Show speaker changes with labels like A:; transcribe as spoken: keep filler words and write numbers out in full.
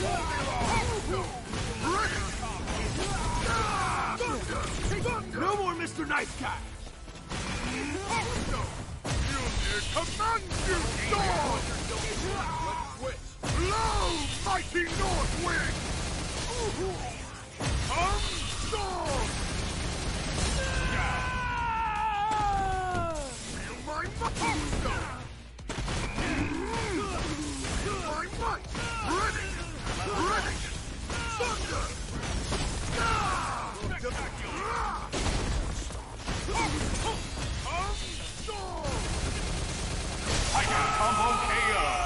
A: No more Mister Nice Guy! Mjolnir commands you, Storm! Let's switch! Blow, mighty North Wind! Come, Storm! Feel my might! Feel my might! Ready! Ready! Thunder!
B: Tiger Combo K O!